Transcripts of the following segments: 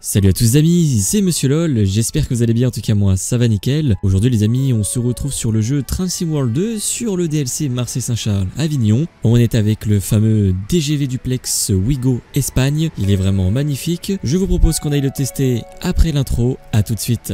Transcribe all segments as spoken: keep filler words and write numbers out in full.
Salut à tous les amis, c'est Monsieur LOL, j'espère que vous allez bien, en tout cas moi ça va nickel. Aujourd'hui les amis, on se retrouve sur le jeu Train Sim World deux sur le D L C Marseille-Saint-Charles-Avignon. On est avec le fameux T G V Duplex Ouigo Espagne, il est vraiment magnifique. Je vous propose qu'on aille le tester après l'intro, à tout de suite.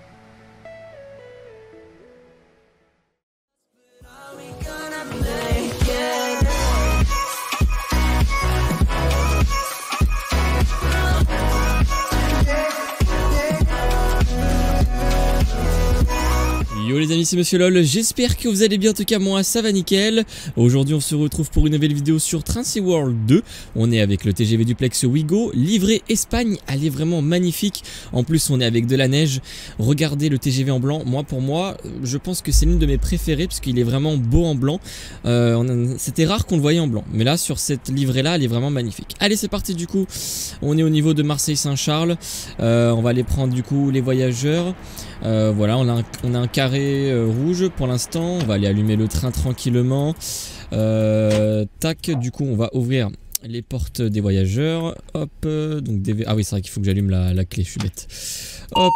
Yo les amis, c'est Monsieur LOL, j'espère que vous allez bien, en tout cas moi ça va nickel. Aujourd'hui on se retrouve pour une nouvelle vidéo sur Train Sim World deux. On est avec le T G V Duplex Ouigo, livrée Espagne, elle est vraiment magnifique. En plus on est avec de la neige, regardez le T G V en blanc. Moi pour moi, je pense que c'est l'une de mes préférées parce qu'il est vraiment beau en blanc. euh, C'était rare qu'on le voyait en blanc, mais là sur cette livrée là elle est vraiment magnifique. Allez c'est parti, du coup on est au niveau de Marseille-Saint-Charles. euh, On va aller prendre du coup les voyageurs. euh, Voilà, on a un, on a un carré rouge pour l'instant. On va aller allumer le train tranquillement. euh, Tac, du coup on va ouvrir les portes des voyageurs. Hop, donc des... ah oui c'est vrai qu'il faut que j'allume la, la clé, je suis bête. Hop,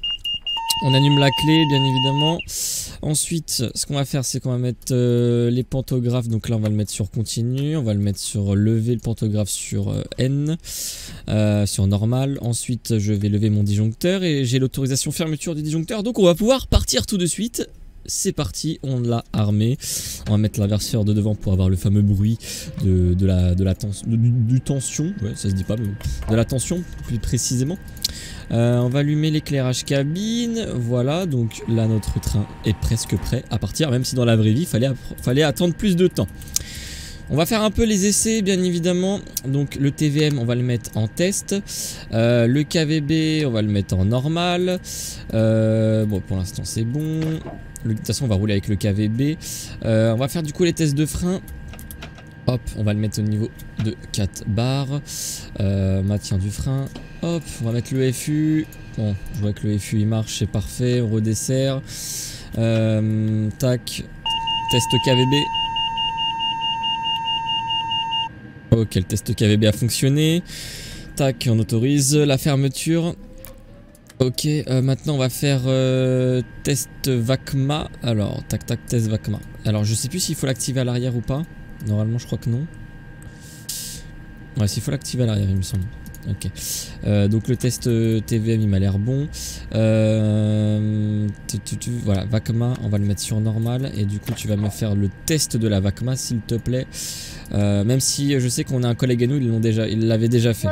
on allume la clé bien évidemment. Ensuite ce qu'on va faire c'est qu'on va mettre euh, les pantographes. Donc là on va le mettre sur continu, on va le mettre sur lever le pantographe sur euh, N, euh, sur normal. Ensuite je vais lever mon disjoncteur et j'ai l'autorisation fermeture du disjoncteur, donc on va pouvoir partir tout de suite. C'est parti, on l'a armé. On va mettre l'inverseur de devant pour avoir le fameux bruit de, de la, de la tension, du, du tension, ouais ça se dit pas mais de la tension plus précisément. Euh, on va allumer l'éclairage cabine. Voilà, donc là notre train est presque prêt à partir, même si dans la vraie vie il fallait, fallait attendre plus de temps. On va faire un peu les essais bien évidemment. Donc le T V M on va le mettre en test, euh, le K V B on va le mettre en normal. euh, Bon pour l'instant c'est bon. De toute façon on va rouler avec le K V B. euh, On va faire du coup les tests de frein. Hop, on va le mettre au niveau de quatre barres. euh, Maintien du frein. Hop, on va mettre le F U. Bon, je vois que le F U il marche, c'est parfait. On redessert. Euh, tac. Test K V B. Ok, le test K V B a fonctionné. Tac, on autorise la fermeture. Ok, euh, maintenant on va faire euh, test VACMA. Alors, tac tac, test VACMA. Alors, je sais plus s'il faut l'activer à l'arrière ou pas. Normalement, je crois que non. Ouais, s'il faut l'activer à l'arrière, il me semble. Ok, euh, donc le test T V M il m'a l'air bon. euh, tu, tu, tu, Voilà, VACMA, on va le mettre sur normal. Et du coup tu vas me faire le test de la VACMA s'il te plaît. euh, Même si je sais qu'on a un collègue à nous, ils l'ont déjà, ils l'avaient déjà fait.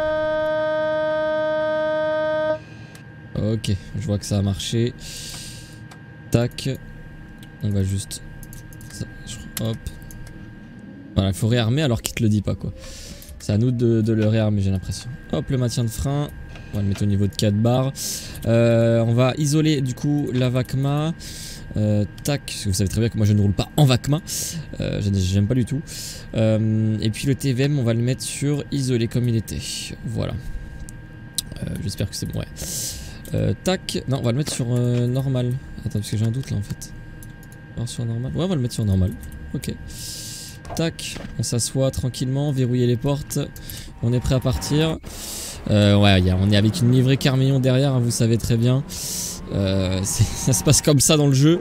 Ok, je vois que ça a marché. Tac. On va juste... Hop. Voilà, il faut réarmer alors qu'il te le dit pas quoi. C'est à nous de, de le réarmer, j'ai l'impression. Hop, le maintien de frein. On va le mettre au niveau de quatre barres. Euh, on va isoler du coup la VACMA. Euh, tac, parce que vous savez très bien que moi je ne roule pas en VACMA. Euh, J'aime pas du tout. Euh, et puis le T V M, on va le mettre sur isolé comme il était. Voilà. Euh, J'espère que c'est bon, ouais. Euh, tac. Non, on va le mettre sur euh, normal. Attends, parce que j'ai un doute là en fait. Alors, sur normal. Ouais, on va le mettre sur normal. Ok. Tac, on s'assoit tranquillement, verrouiller les portes, on est prêt à partir. euh, Ouais, y a, on est avec une livrée Carmillon derrière, hein, vous savez très bien. euh, Ça se passe comme ça dans le jeu.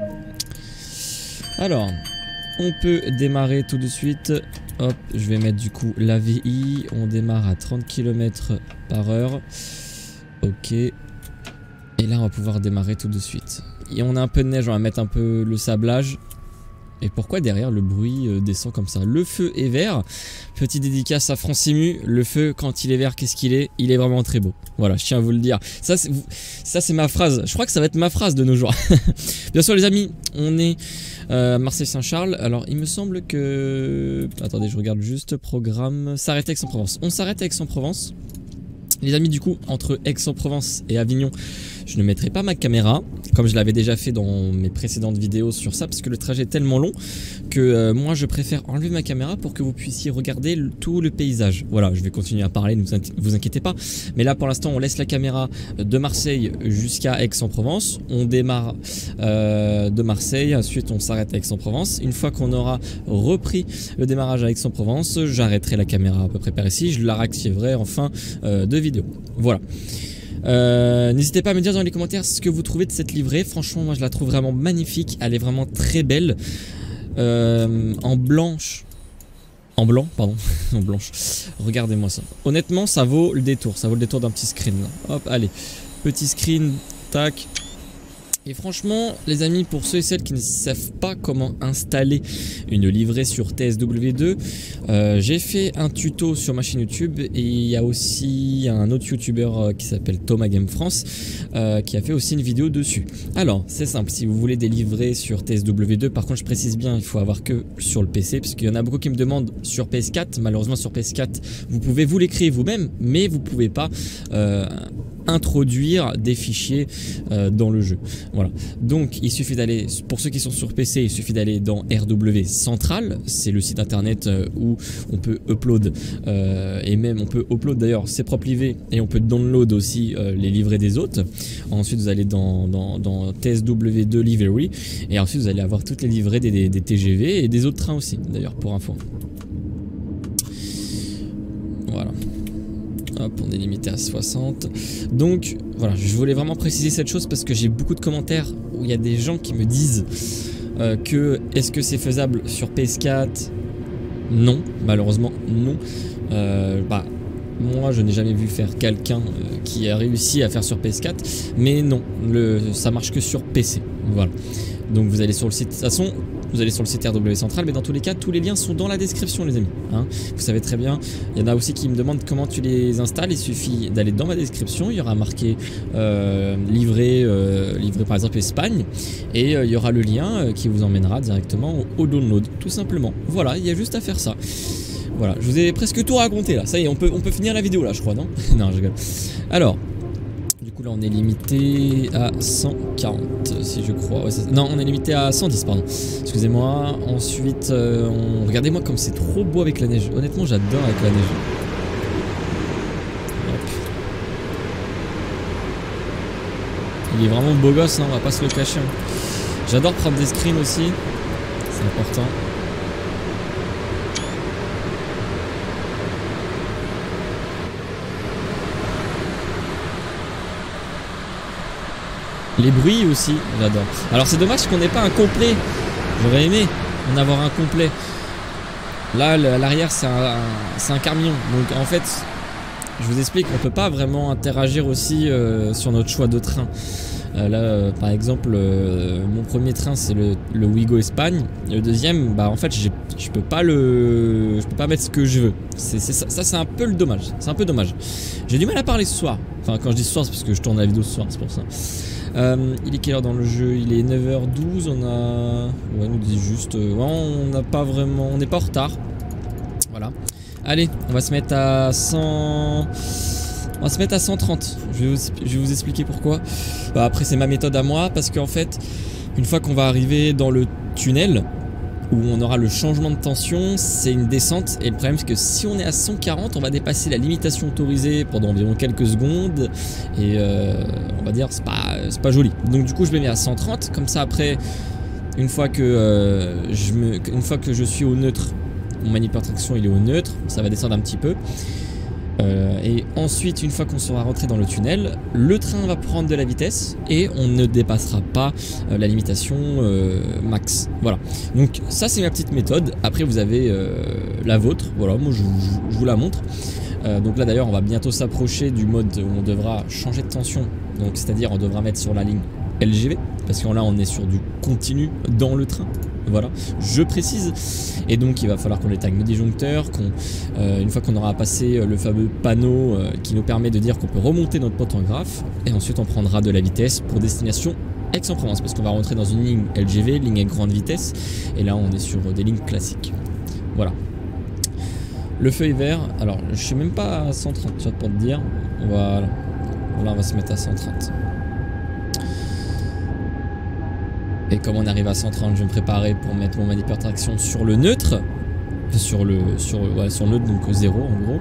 Alors, on peut démarrer tout de suite. Hop, je vais mettre du coup la V I. On démarre à trente kilomètres par heure. Ok. Et là, on va pouvoir démarrer tout de suite. Et on a un peu de neige, on va mettre un peu le sablage. Et pourquoi derrière le bruit euh, descend comme ça? Le feu est vert. Petite dédicace à Francimu. Le feu quand il est vert, qu'est-ce qu'il est? Il est vraiment très beau. Voilà, je tiens à vous le dire. Ça c'est ma phrase. Je crois que ça va être ma phrase de nos jours. Bien sûr les amis, on est euh, à Marseille-Saint-Charles. Alors il me semble que... Attendez, je regarde juste. Programme... S'arrêter à Aix-en-Provence. On s'arrête à Aix-en-Provence. Les amis, du coup, entre Aix-en-Provence et Avignon, je ne mettrai pas ma caméra, comme je l'avais déjà fait dans mes précédentes vidéos sur ça, parce que le trajet est tellement long que euh, moi je préfère enlever ma caméra pour que vous puissiez regarder le, tout le paysage. Voilà, je vais continuer à parler, ne vous, vous inquiétez pas. Mais là pour l'instant on laisse la caméra de Marseille jusqu'à Aix-en-Provence. On démarre euh, de Marseille, ensuite on s'arrête à Aix-en-Provence. Une fois qu'on aura repris le démarrage à Aix-en-Provence, j'arrêterai la caméra à peu près par ici, je la réactiverai en fin euh, de vidéo. Voilà. Euh, N'hésitez pas à me dire dans les commentaires ce que vous trouvez de cette livrée. Franchement, moi je la trouve vraiment magnifique. Elle est vraiment très belle. Euh, en blanche. En blanc, pardon. En blanche. Regardez-moi ça. Honnêtement, ça vaut le détour. Ça vaut le détour d'un petit screen là. Hop, allez. Petit screen. Tac. Et franchement, les amis, pour ceux et celles qui ne savent pas comment installer une livrée sur T S W deux, euh, j'ai fait un tuto sur ma chaîne YouTube et il y a aussi un autre youtubeur euh, qui s'appelle Thomas Game France euh, qui a fait aussi une vidéo dessus. Alors, c'est simple, si vous voulez des livrées sur T S W deux, par contre, je précise bien, il faut avoir que sur le P C, parce qu'il y en a beaucoup qui me demandent sur P S quatre. Malheureusement, sur P S quatre, vous pouvez vous les créer vous-même, mais vous pouvez pas euh, introduire des fichiers euh, dans le jeu. Voilà, donc il suffit d'aller, pour ceux qui sont sur P C, il suffit d'aller dans R W Central, c'est le site internet euh, où on peut upload euh, et même on peut upload d'ailleurs ses propres livrets et on peut download aussi euh, les livrets des autres. Ensuite vous allez dans, dans, dans T S W deux Livery et ensuite vous allez avoir toutes les livrées des, des, des T G V et des autres trains aussi d'ailleurs, pour info. Voilà. Hop, on est limité à soixante. Donc voilà, je voulais vraiment préciser cette chose parce que j'ai beaucoup de commentaires où il y a des gens qui me disent euh, que est-ce que c'est faisable sur P S quatre? Non, malheureusement non. Euh, bah, moi je n'ai jamais vu faire quelqu'un euh, qui a réussi à faire sur P S quatre, mais non, le, ça marche que sur P C. Voilà. Donc vous allez sur le site, de toute façon, vous allez sur le site R W Central, mais dans tous les cas, tous les liens sont dans la description, les amis. Hein, vous savez très bien. Il y en a aussi qui me demandent comment tu les installes. Il suffit d'aller dans ma description. Il y aura marqué euh, livré, euh, livré par exemple Espagne, et euh, il y aura le lien euh, qui vous emmènera directement au, au download, tout simplement. Voilà, il y a juste à faire ça. Voilà, je vous ai presque tout raconté là. Ça y est, on peut, on peut finir la vidéo là, je crois, non? Non, je rigole. Alors. Du coup là on est limité à cent quarante si je crois. Ouais, non, on est limité à cent dix, pardon. Excusez-moi. Ensuite, euh, on... regardez-moi comme c'est trop beau avec la neige. Honnêtement, j'adore avec la neige. Hop. Il est vraiment beau gosse, hein, on va pas se le cacher. J'adore prendre des screens aussi. C'est important. Les bruits aussi, j'adore. Alors c'est dommage qu'on n'ait pas un complet. J'aurais aimé en avoir un complet. Là, l'arrière, c'est un, un, un camion. Donc en fait, je vous explique, on peut pas vraiment interagir aussi euh, sur notre choix de train. Euh, là, euh, par exemple, euh, mon premier train, c'est le, le Ouigo Espagne. Et le deuxième, bah en fait, je peux pas le, je peux pas mettre ce que je veux. C'est ça, ça c'est un peu le dommage. C'est un peu dommage. J'ai du mal à parler ce soir. Enfin, quand je dis ce soir, c'est parce que je tourne la vidéo ce soir, c'est pour ça. Euh, il est quelle heure dans le jeu? Il est neuf heures douze, on a... Ouais, nous dit juste... Euh, ouais, on n'a pas vraiment... On n'est pas en retard. Voilà. Allez, on va se mettre à cent... On va se mettre à cent trente. Je vais vous, je vais vous expliquer pourquoi. Bah, après, c'est ma méthode à moi, parce qu'en fait, une fois qu'on va arriver dans le tunnel, où on aura le changement de tension, c'est une descente, et le problème c'est que si on est à cent quarante, on va dépasser la limitation autorisée pendant environ quelques secondes, et euh, on va dire c'est pas, c'est pas joli. Donc du coup je me mets à cent trente, comme ça après, une fois que, euh, je, me, une fois que je suis au neutre, mon manipulateur de traction il est au neutre, ça va descendre un petit peu. Euh, et ensuite, une fois qu'on sera rentré dans le tunnel, le train va prendre de la vitesse et on ne dépassera pas euh, la limitation euh, max. Voilà. Donc ça c'est ma petite méthode. Après vous avez euh, la vôtre. Voilà, moi je, je, je vous la montre. Euh, donc là d'ailleurs on va bientôt s'approcher du mode où on devra changer de tension. Donc c'est-à-dire on devra mettre sur la ligne L G V parce que là on est sur du continu dans le train. Voilà, je précise. Et donc il va falloir qu'on éteigne nos disjoncteurs, qu'on, euh, une fois qu'on aura passé le fameux panneau euh, qui nous permet de dire qu'on peut remonter notre pantographe, et ensuite on prendra de la vitesse pour destination Aix-en-Provence, parce qu'on va rentrer dans une ligne L G V, ligne à grande vitesse, et là on est sur des lignes classiques. Voilà. Le feu est vert, alors je suis même pas à cent trente, tu vois, pour te dire. Voilà, là on va se mettre à cent trente. Et comme on arrive à cent trente, je vais me préparer pour mettre mon manipulateur de traction sur le neutre. Sur le, sur, ouais, sur le neutre, donc zéro en gros.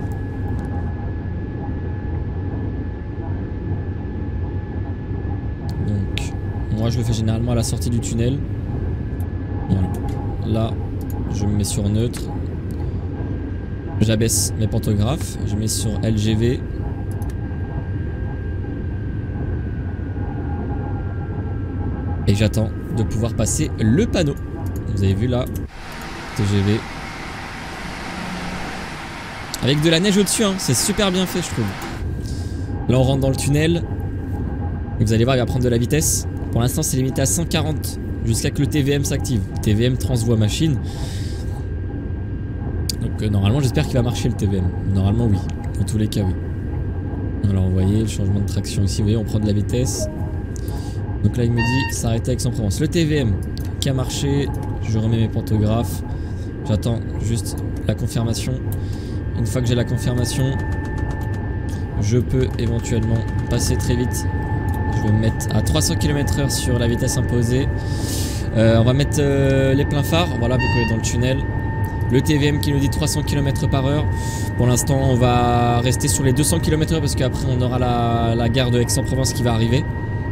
Donc, moi je le fais généralement à la sortie du tunnel. Voilà. Là, je me mets sur neutre. J'abaisse mes pantographes. Je mets sur L G V. Et j'attends de pouvoir passer le panneau. Vous avez vu là, T G V. Avec de la neige au-dessus, hein. C'est super bien fait je trouve. Là on rentre dans le tunnel. Vous allez voir, il va prendre de la vitesse. Pour l'instant c'est limité à cent quarante jusqu'à que le T V M s'active. T V M transvoie machine. Donc euh, normalement j'espère qu'il va marcher le T V M. Normalement oui, dans tous les cas oui. Alors vous voyez le changement de traction ici, vous voyez on prend de la vitesse. Donc là il me dit s'arrêter à Aix-en-Provence. Le T V M qui a marché, je remets mes pantographes. J'attends juste la confirmation. Une fois que j'ai la confirmation, je peux éventuellement passer très vite. Je vais me mettre à trois cents kilomètres heure sur la vitesse imposée. Euh, on va mettre euh, les pleins phares. Voilà, vous pouvez dans le tunnel. Le T V M qui nous dit trois cents kilomètres par heure. Pour l'instant, on va rester sur les deux cents kilomètres heure parce qu'après, on aura la, la gare de Aix-en-Provence qui va arriver.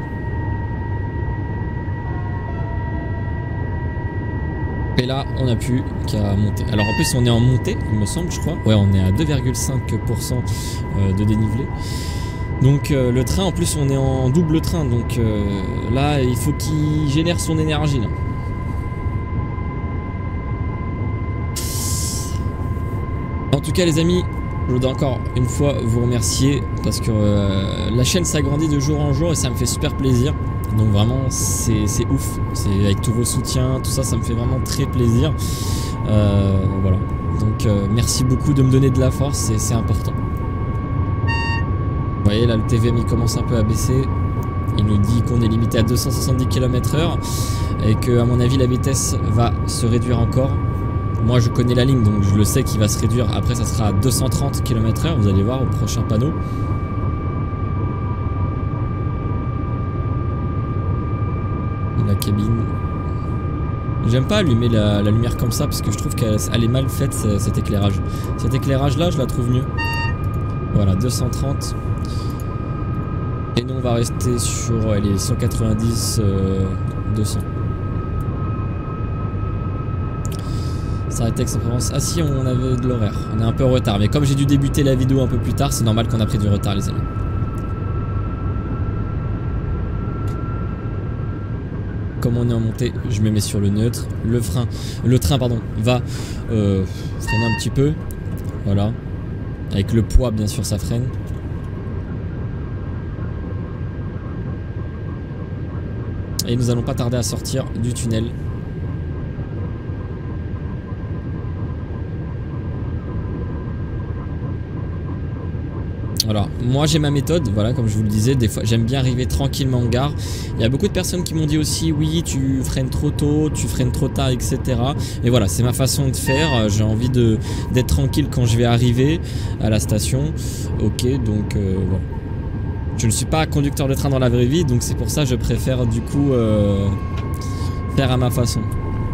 Et là, on n'a plus qu'à monter. Alors en plus, on est en montée, il me semble, je crois. Ouais, on est à deux virgule cinq pour cent de dénivelé. Donc euh, le train, en plus, on est en double train. Donc euh, là, il faut qu'il génère son énergie. Là. En tout cas, les amis, je voudrais encore une fois vous remercier parce que euh, la chaîne s'agrandit de jour en jour et ça me fait super plaisir. Donc vraiment c'est ouf, c'est avec tous vos soutiens, tout ça, ça me fait vraiment très plaisir. Euh, voilà, donc euh, merci beaucoup de me donner de la force, c'est important. Vous voyez là le T V M il commence un peu à baisser. Il nous dit qu'on est limité à deux cent soixante-dix kilomètres heure et que à mon avis la vitesse va se réduire encore. Moi je connais la ligne donc je le sais qu'il va se réduire, après ça sera à deux cent trente kilomètres heure, vous allez voir au prochain panneau. La cabine. J'aime pas allumer la, la lumière comme ça parce que je trouve qu'elle est mal faite cet éclairage. Cet éclairage là je la trouve mieux. Voilà, deux cent trente. Et nous on va rester sur ouais, les cent quatre-vingt-dix, euh, deux cents. Ça arrête Aix-en-Provence. Ah si, on avait de l'horaire. On est un peu en retard. Mais comme j'ai dû débuter la vidéo un peu plus tard, c'est normal qu'on a pris du retard les amis. Comme on est en montée, je me mets sur le neutre. Le frein, le train pardon, va euh, freiner un petit peu. Voilà. Avec le poids, bien sûr, ça freine. Et nous allons pas tarder à sortir du tunnel. Voilà, moi j'ai ma méthode, voilà, comme je vous le disais, des fois j'aime bien arriver tranquillement en gare. Il y a beaucoup de personnes qui m'ont dit aussi oui tu freines trop tôt, tu freines trop tard, et cetera. Et voilà, c'est ma façon de faire, j'ai envie de d'être tranquille quand je vais arriver à la station. Ok, donc euh, voilà. Je ne suis pas conducteur de train dans la vraie vie, donc c'est pour ça que je préfère du coup euh, faire à ma façon.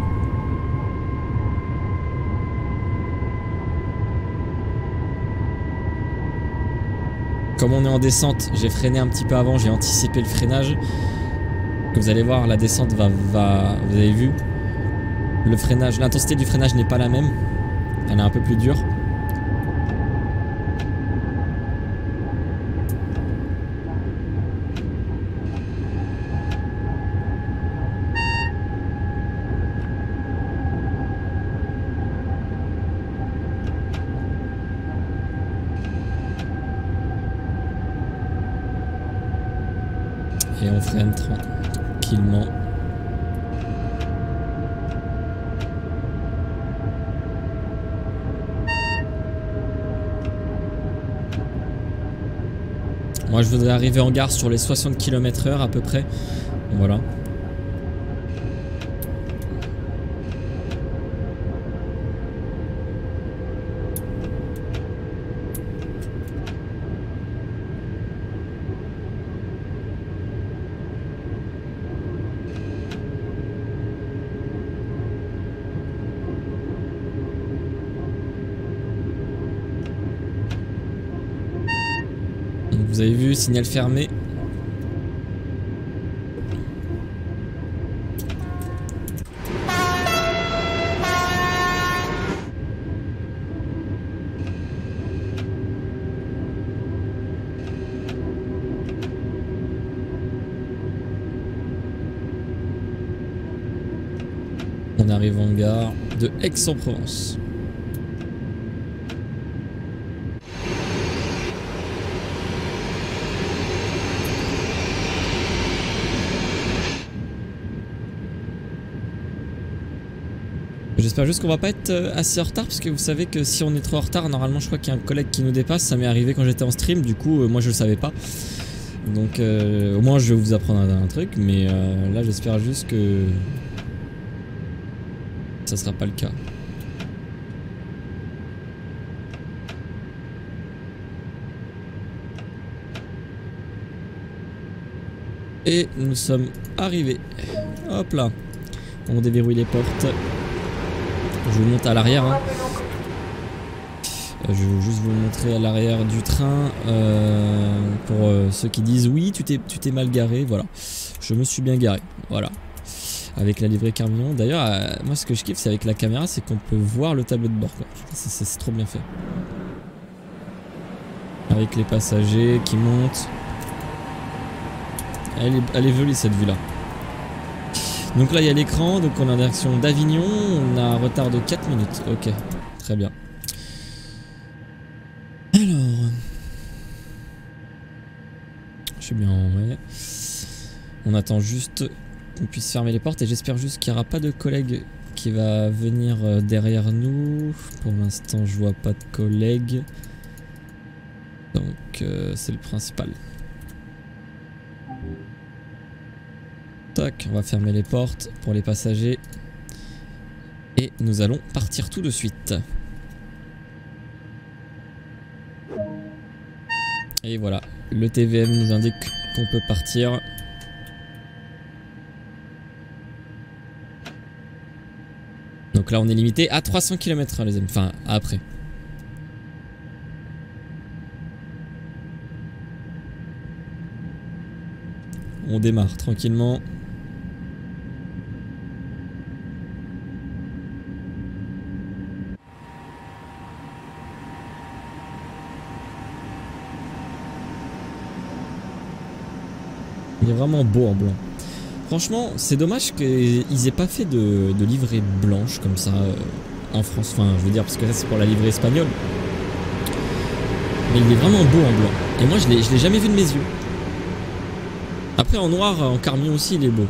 Comme on est en descente, j'ai freiné un petit peu avant, j'ai anticipé le freinage. Vous allez voir, la descente va, va... Vous avez vu, le freinage, l'intensité du freinage n'est pas la même. Elle est un peu plus dure. Et on freine tranquillement. Moi je voudrais arriver en gare sur les soixante kilomètres heure à peu près. Voilà. Vous avez vu, signal fermé. On arrive en gare de Aix-en-Provence. J'espère juste qu'on va pas être assez en retard parce que vous savez que si on est trop en retard, normalement je crois qu'il y a un collègue qui nous dépasse. Ça m'est arrivé quand j'étais en stream, du coup euh, moi je le savais pas. Donc euh, au moins je vais vous apprendre un, un truc, mais euh, là j'espère juste que ça sera pas le cas. Et nous sommes arrivés. Hop là. On déverrouille les portes. Je vous montre à l'arrière. Hein. Je vais juste vous montrer à l'arrière du train. Euh, pour euh, ceux qui disent oui, tu t'es tu t'es mal garé. Voilà. Je me suis bien garé. Voilà. Avec la livrée camion. D'ailleurs, euh, moi ce que je kiffe, c'est avec la caméra, c'est qu'on peut voir le tableau de bord. C'est trop bien fait. Avec les passagers qui montent. Elle est, elle est jolie cette vue là. Donc là il y a l'écran, donc on est en direction d'Avignon, on a un retard de quatre minutes, ok, très bien. Alors, je suis bien en vrai. On attend juste qu'on puisse fermer les portes et j'espère juste qu'il n'y aura pas de collègue qui va venir derrière nous. Pour l'instant je vois pas de collègue, donc euh, c'est le principal. Tac, on va fermer les portes pour les passagers. Et nous allons partir tout de suite. Et voilà, le T V M nous indique qu'on peut partir. Donc là on est limité à trois cents kilomètres heure les amis, enfin après. On démarre tranquillement. Il est vraiment beau en blanc. Franchement, c'est dommage qu'ils aient pas fait de, de livrée blanche comme ça euh, en France. Enfin, je veux dire, parce que ça c'est pour la livrée espagnole. Mais il est vraiment beau en blanc. Et moi, je l'ai jamais vu de mes yeux. Après, en noir, en carmien aussi, il est beau.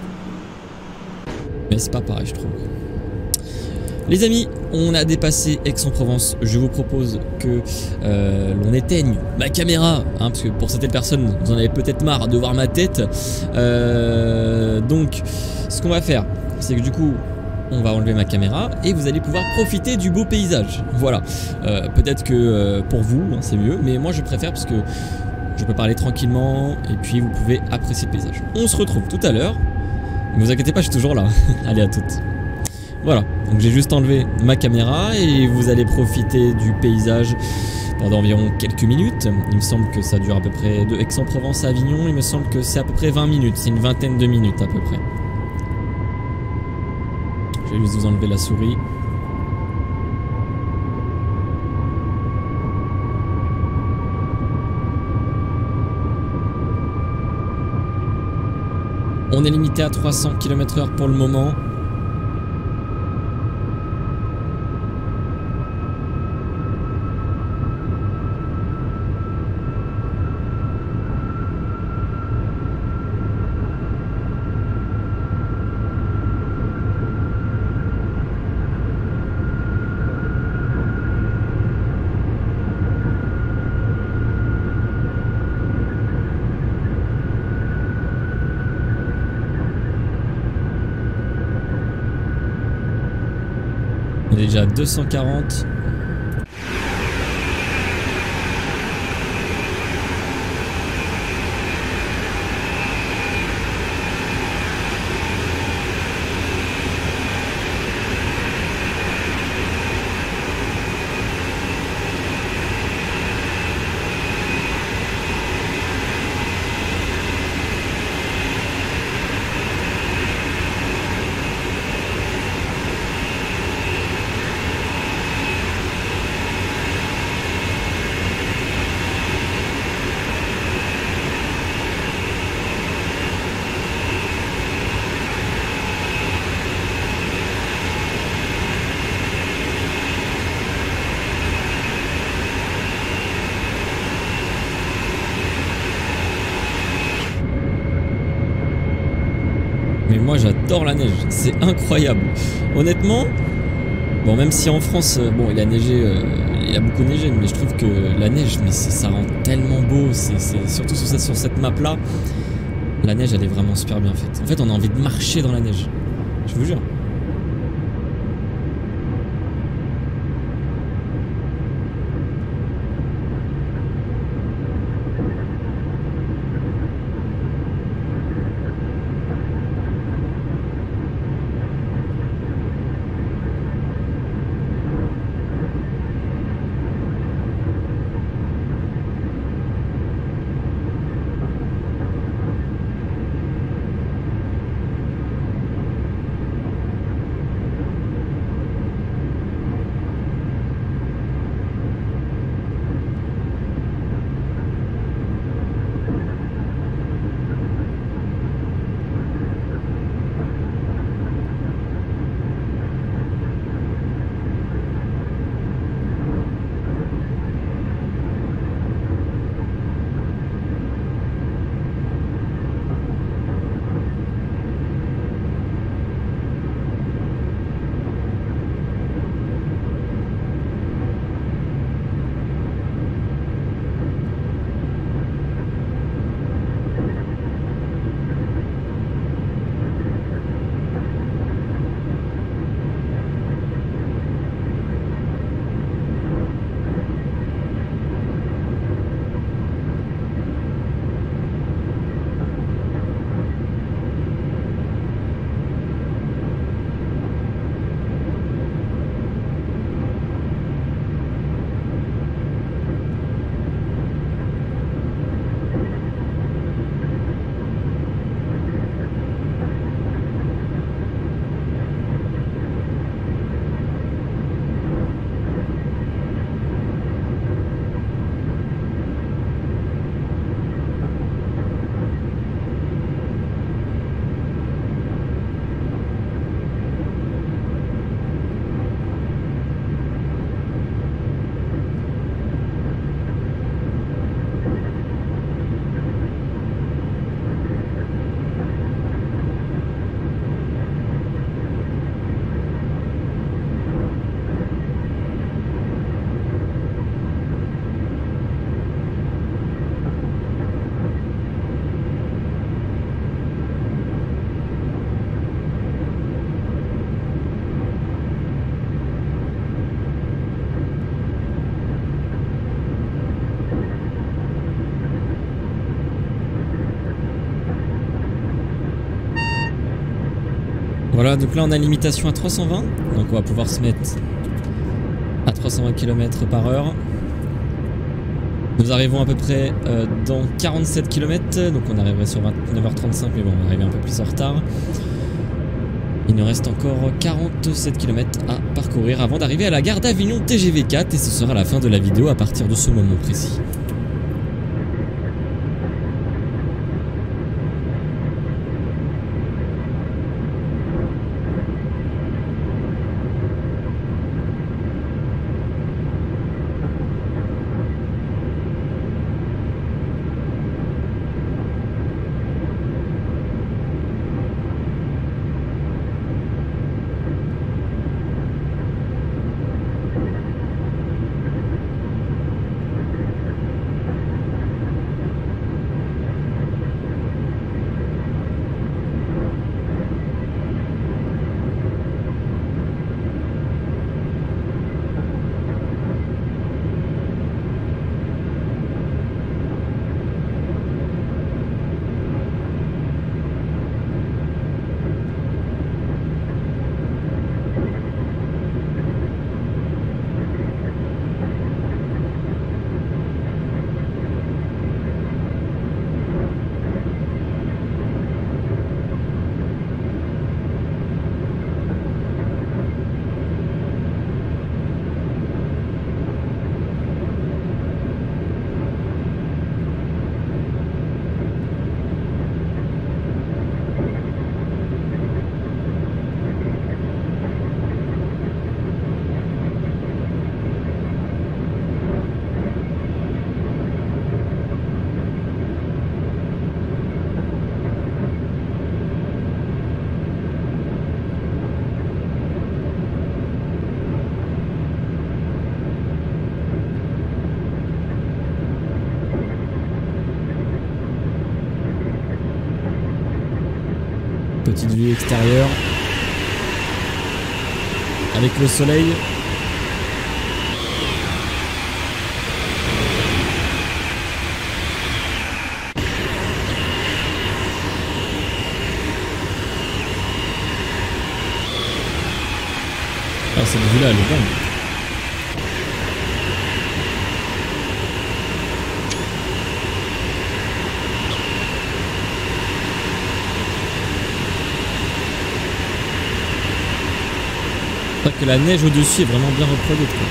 Mais c'est pas pareil, je trouve. Les amis, on a dépassé Aix-en-Provence. Je vous propose que euh, l'on éteigne ma caméra, hein, parce que pour certaines personnes, vous en avez peut-être marre de voir ma tête. Euh, donc, ce qu'on va faire, c'est que du coup, on va enlever ma caméra et vous allez pouvoir profiter du beau paysage. Voilà. Euh, peut-être que euh, pour vous, hein, c'est mieux, mais moi je préfère parce que je peux parler tranquillement et puis vous pouvez apprécier le paysage. On se retrouve tout à l'heure. Ne vous inquiétez pas, je suis toujours là. Allez, à toutes. Voilà, donc j'ai juste enlevé ma caméra et vous allez profiter du paysage pendant environ quelques minutes. Il me semble que ça dure à peu près de Aix-en-Provence à Avignon. Il me semble que c'est à peu près vingt minutes. C'est une vingtaine de minutes à peu près. Je vais juste vous enlever la souris. On est limité à trois cents kilomètres heure pour le moment. On est déjà à deux cent quarante. Mais moi j'adore la neige, c'est incroyable. Honnêtement, bon même si en France, bon il a neigé, euh, il a beaucoup neigé, mais je trouve que la neige, mais ça rend tellement beau, c'est surtout sur cette, sur cette map là, la neige elle est vraiment super bien faite. En fait on a envie de marcher dans la neige, je vous jure. Voilà, donc là on a une limitation à trois cent vingt, donc on va pouvoir se mettre à trois cent vingt kilomètres par heure. Nous arrivons à peu près euh, dans quarante-sept kilomètres, donc on arriverait sur vingt-neuf heures trente-cinq, mais bon, on va arriver un peu plus en retard. Il nous reste encore quarante-sept kilomètres à parcourir avant d'arriver à la gare d'Avignon T G V quatre, et ce sera la fin de la vidéo à partir de ce moment précis. Petite vue extérieure. Avec le soleil. Ah, cette vue là elle est bonne. Que la neige au-dessus est vraiment bien reproduite, quoi.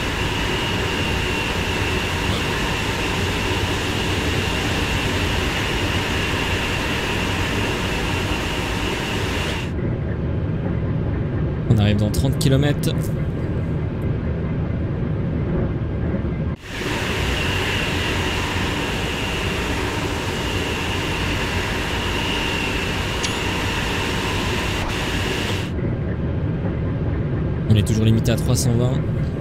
On arrive dans trente kilomètres. On est toujours limité à trois cent vingt.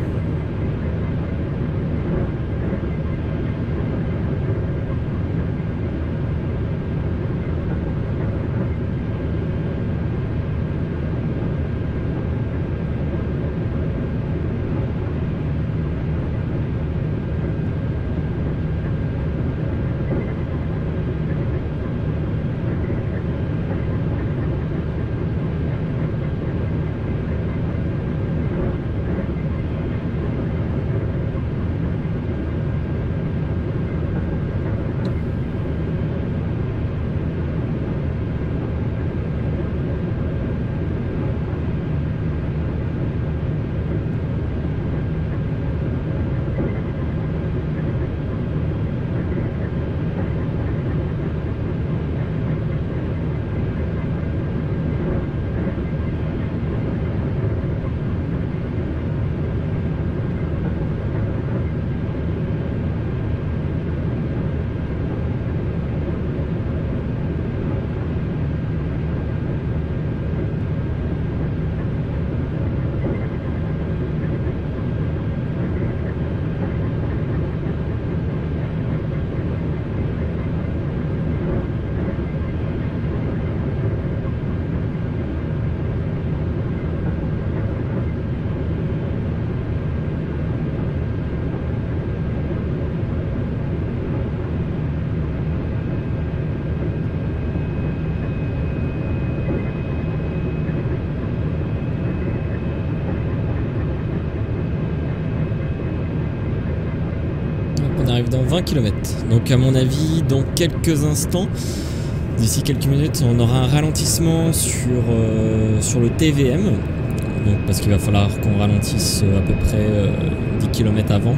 On arrive dans vingt kilomètres. Donc à mon avis, dans quelques instants, d'ici quelques minutes, on aura un ralentissement sur, euh, sur le T V M. Donc, parce qu'il va falloir qu'on ralentisse à peu près euh, dix kilomètres avant.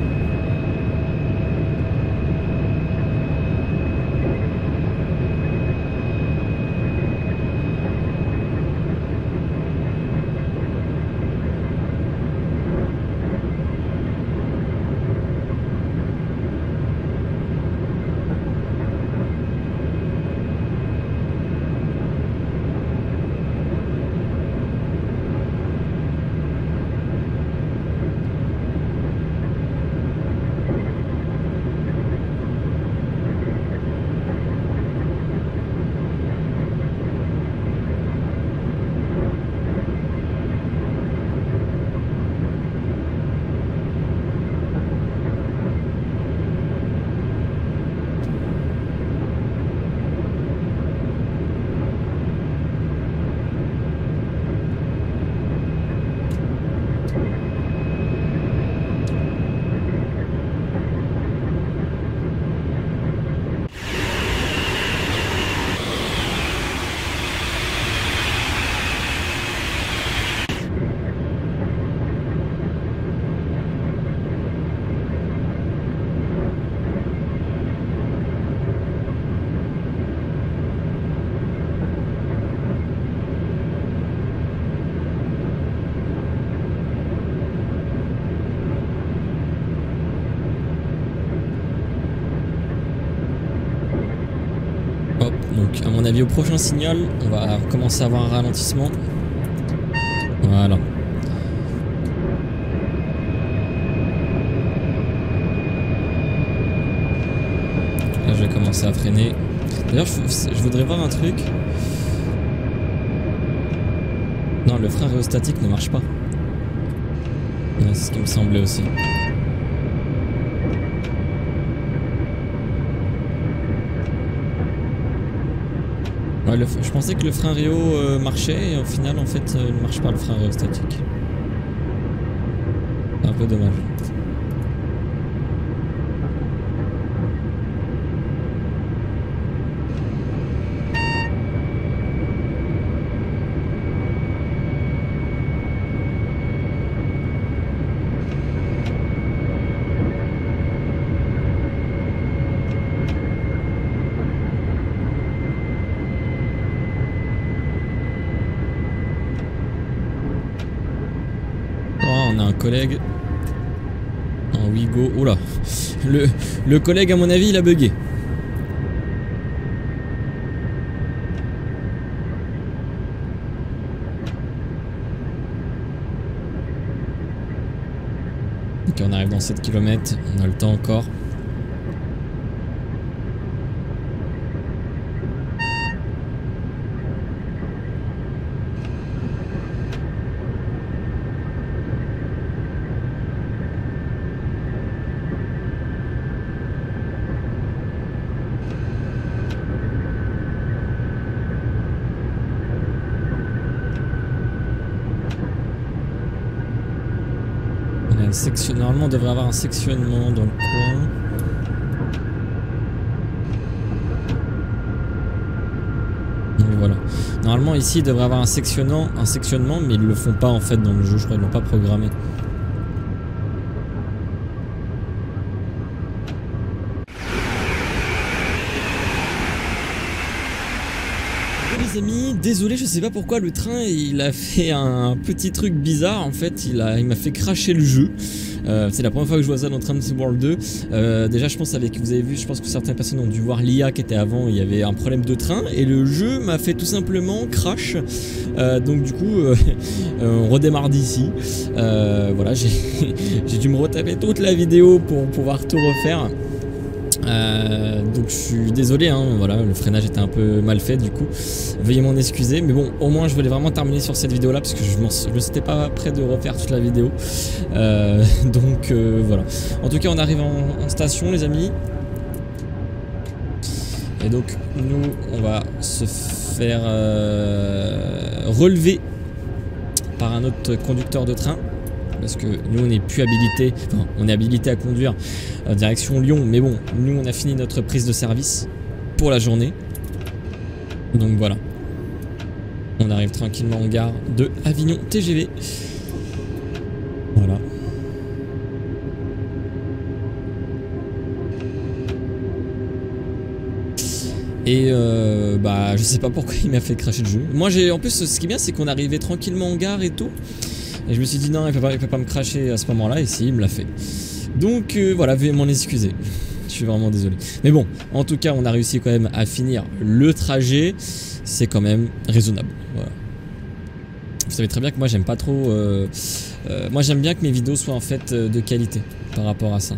Donc à mon avis au prochain signal on va commencer à avoir un ralentissement. Voilà. Là je vais commencer à freiner. D'ailleurs je, je voudrais voir un truc. le frein rhéostatique ne marche pas. Ouais, c'est ce qui me semblait aussi. Ouais, le, je pensais que le frein Réo euh, marchait et au final en fait euh, il ne marche pas le frein rhéostatique. C'est un peu dommage. On a un collègue en Wigo. Oula, le, le collègue à mon avis il a bugué. Ok, on arrive dans sept kilomètres, on a le temps encore. Section... Normalement on devrait avoir un sectionnement dans le coin. Donc voilà. Normalement ici il devrait avoir un sectionnant, un sectionnement, mais ils le font pas en fait dans le jeu, je crois qu'ils l'ont pas programmé. Les amis, désolé, je sais pas pourquoi le train il a fait un petit truc bizarre en fait, il a, il m'a fait cracher le jeu. Euh, c'est la première fois que je vois ça dans Transit World deux. Euh, déjà je pense avec, vous avez vu, je pense que certaines personnes ont dû voir l'I A qui était avant, il y avait un problème de train et le jeu m'a fait tout simplement crash. Euh, donc du coup euh, on redémarre d'ici. Euh, voilà, j'ai dû me retaper toute la vidéo pour pouvoir tout refaire. Euh, donc je suis désolé, hein, voilà, le freinage était un peu mal fait du coup, veuillez m'en excuser, mais bon, au moins je voulais vraiment terminer sur cette vidéo là parce que je ne n'étais pas prêt de refaire toute la vidéo. Euh, donc euh, voilà, en tout cas on arrive en, en station les amis, et donc nous on va se faire euh, relever par un autre conducteur de train. Parce que nous on n'est plus habilité, enfin on est habilité à conduire euh, direction Lyon, mais bon, nous on a fini notre prise de service pour la journée. Donc voilà. On arrive tranquillement en gare de Avignon T G V. Voilà. Et euh, bah je sais pas pourquoi il m'a fait cracher le jeu. Moi j'ai en plus ce qui est bien c'est qu'on arrivait tranquillement en gare et tout. Et je me suis dit non, il peut pas, il peut pas me cracher à ce moment-là, et si, il me l'a fait. Donc euh, voilà, veuillez m'en excuser. Je suis vraiment désolé. Mais bon, en tout cas, on a réussi quand même à finir le trajet. C'est quand même raisonnable. Voilà. Vous savez très bien que moi, j'aime pas trop... Euh, euh, moi, j'aime bien que mes vidéos soient en fait euh, de qualité par rapport à ça.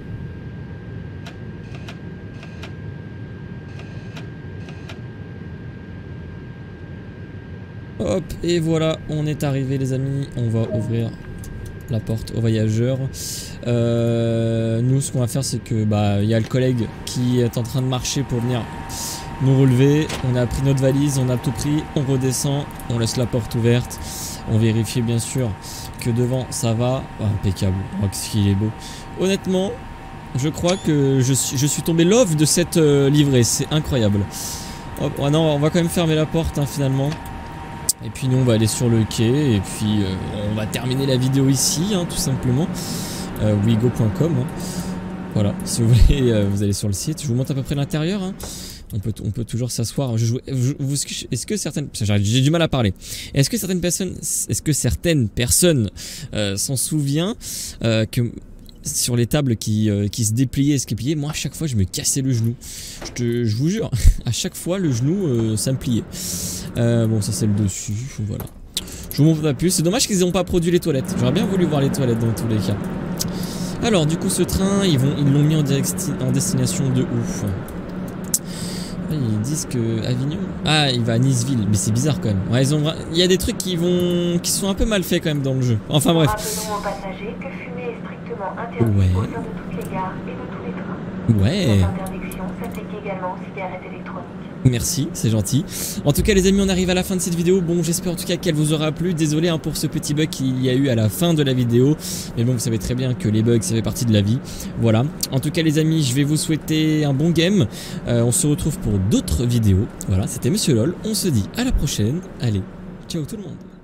Hop, et voilà, on est arrivé les amis, on va ouvrir la porte aux voyageurs. Euh, nous ce qu'on va faire c'est que bah il y a le collègue qui est en train de marcher pour venir nous relever. On a pris notre valise, on a tout pris, on redescend, on laisse la porte ouverte. On vérifie bien sûr que devant ça va. Oh, impeccable, oh, qu'est-ce qu'il est beau. Honnêtement, je crois que je suis, je suis tombé love de cette euh, livrée, c'est incroyable. Hop, oh non, on va quand même fermer la porte hein, finalement. Et puis nous on va aller sur le quai et puis euh, on va terminer la vidéo ici hein, tout simplement. euh, wigo point com hein. Voilà, si vous voulez euh, vous allez sur le site, je vous montre à peu près l'intérieur hein. on, peut, on peut toujours s'asseoir. Est-ce que certaines... J'ai du mal à parler. Est-ce que certaines personnes Est-ce que certaines personnes euh, s'en souviennent euh, que sur les tables qui, euh, qui se dépliaient et se pliaient, moi à chaque fois je me cassais le genou. Je, te, je vous jure, à chaque fois le genou euh, ça me pliait. Euh, bon ça c'est le dessus, voilà. Je vous montre pas plus, c'est dommage qu'ils n'ont pas produit les toilettes. J'aurais bien voulu voir les toilettes dans tous les cas. Alors du coup ce train, ils vont, ils l'ont mis en, en destination de ouf. Ils disent que Avignon. Ah, il va à Niceville, mais c'est bizarre quand même. Ouais, ils ont. Il y a des trucs qui vont, qui sont un peu mal faits quand même dans le jeu. Enfin bref. Rappelons aux passagers que fumer est strictement interdit Ouais. au sein de toutes les gares et de tous les trains. Ouais. Cette interdiction s'applique également aux cigarettes électroniques. Merci, c'est gentil. En tout cas les amis, on arrive à la fin de cette vidéo. Bon, j'espère en tout cas qu'elle vous aura plu. Désolé hein, pour ce petit bug qu'il y a eu à la fin de la vidéo. Mais bon, vous savez très bien que les bugs, ça fait partie de la vie. Voilà. En tout cas les amis, je vais vous souhaiter un bon game. Euh, on se retrouve pour d'autres vidéos. Voilà, c'était Monsieur LOL. On se dit à la prochaine. Allez, ciao tout le monde.